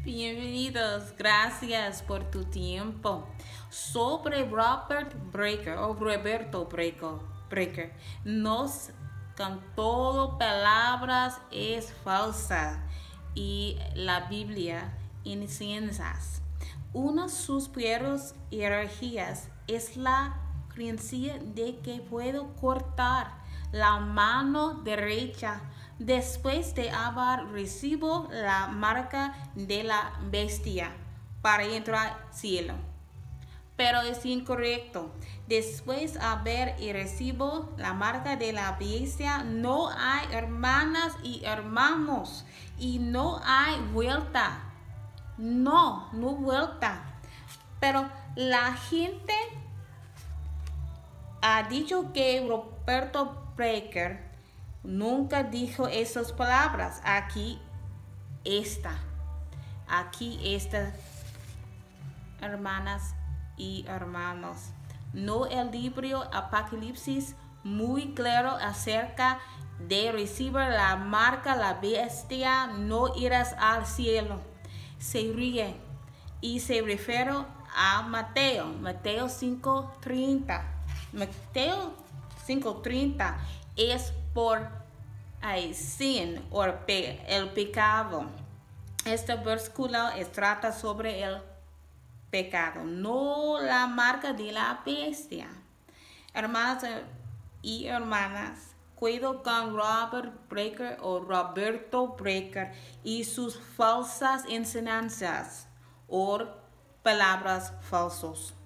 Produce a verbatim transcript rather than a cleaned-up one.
Bienvenidos, gracias por tu tiempo. Sobre Robert Breaker o Roberto Breaker, Breaker nos cantó palabras es falsa y la Biblia incensas. Una de sus peores jerarquías es la creencia de que puedo cortar la mano derecha después de haber recibido la marca de la bestia para entrar al cielo. Pero es incorrecto. Después de haber recibido la marca de la bestia, no hay hermanas y hermanos y no hay vuelta. No, no vuelta. Pero la gente ha dicho que Roberto Breaker nunca dijo esas palabras. Aquí está. Aquí está, hermanas y hermanos. No el libro Apocalipsis muy claro acerca de recibir la marca la bestia, no irás al cielo. Se ríe y se refiere a Mateo, Mateo cinco treinta. Mateo cinco treinta es por ay, sin o pe, el pecado. Este versículo trata sobre el pecado, no la marca de la bestia. Hermanos y hermanas, cuido con Robert Breaker o Roberto Breaker y sus falsas enseñanzas o palabras falsos.